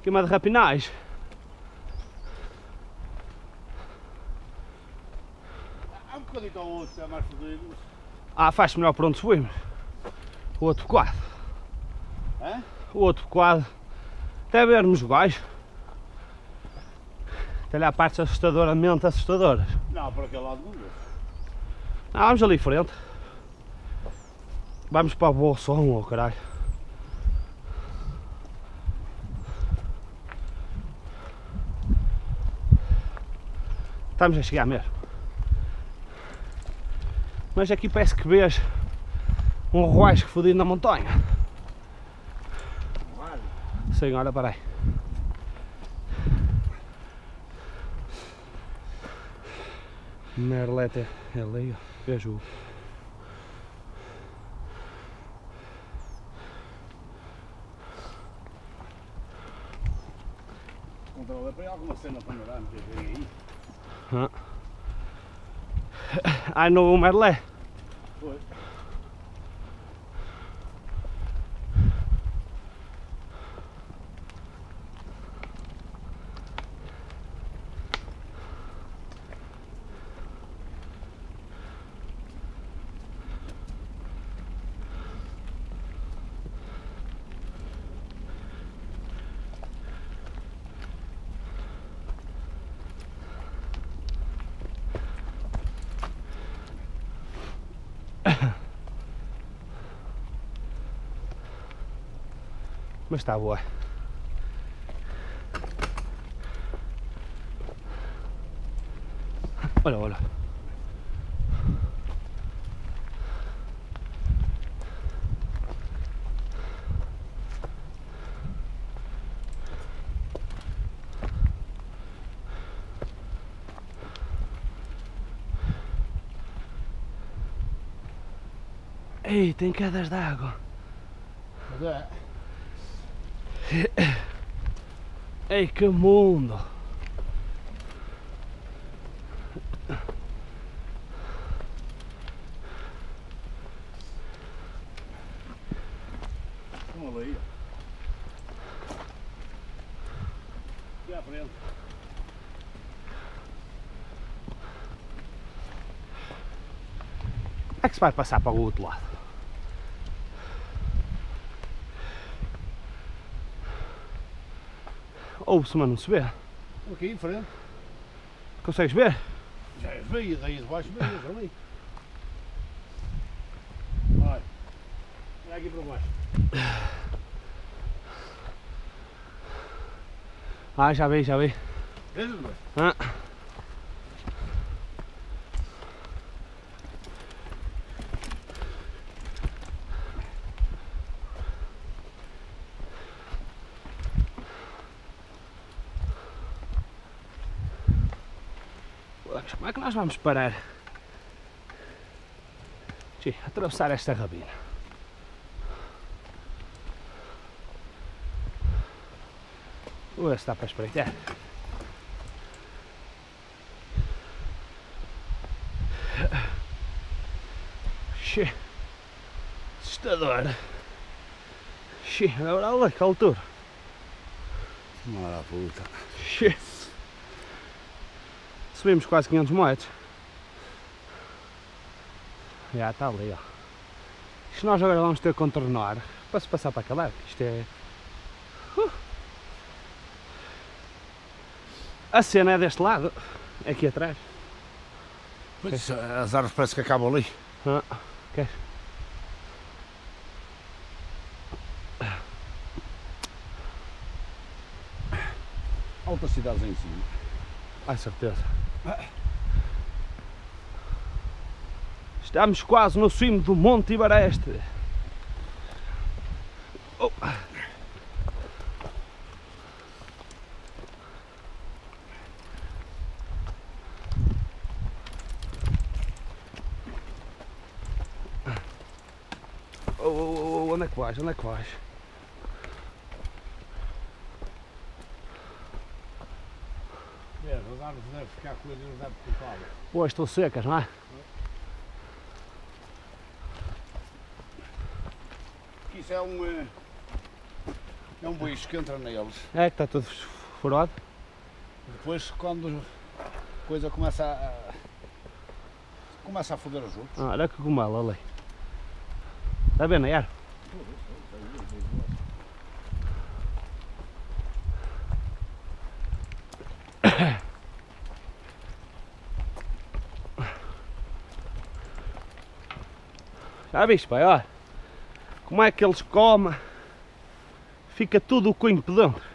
Queima de rapinais. Há um bocadinho ao outro, é mais fodido. Ah, faz melhor por onde subimos. O outro quadro. É? O outro quadro. Até vermos o gajo. Até lá partes assustadoramente assustadoras. Não, por aquele lado não vou. Não, vamos ali em frente. Vamos para o Bolsão, oh caralho. Estamos a chegar mesmo. Mas aqui parece que vês um roasco fodido na montanha. Vale. Sim, olha para aí. Merlete é ali, ó. Vejo. Controla para alguma cena panorâmica que vem aí. Ai, no Merlé. Foi. Mas está boa. Olha, olha. Ei, tem quedas de água. Mas é. Ei, que mundo! Vamos ali. E à frente. Como é que se vai passar para o outro lado? Ouve-se, mas não se vê. Aqui em frente. Consegues ver? Já as veias, aí de baixo veias ali. Vai. Olha aqui para baixo. Ah, já vi, já vi. Vês, não é? Ah. Como é que nós vamos parar? Sim, atravessar esta rabina. Vou ver se dá para espreitar. Xê. Assustador. Xê, olha que altura. Mara puta. Xê. Subimos quase 500 metros. Já está ali, ó. Isto nós agora vamos ter que contornar para se passar para aquele lado. Isto é... A cena é deste lado, aqui atrás. Pois, as árvores parece que acabam ali. Ah, queres? Altas cidades em cima. Ai, certeza. Estamos quase no cimo do Monte Ibareste. Oh. Oh, onde é que vais? Onde é que vais? As árvores devem ficar coisas, devem cortá-las. Hoje estão secas, não é? Isso é um É um bicho que entra neles. É que está tudo furado. Depois quando a coisa começa a foder os outros. Ah, olha que cogumelo ali. Está bem, Nayar? Já viste, pai, olha como é que eles comem, fica tudo o cunho por dentro.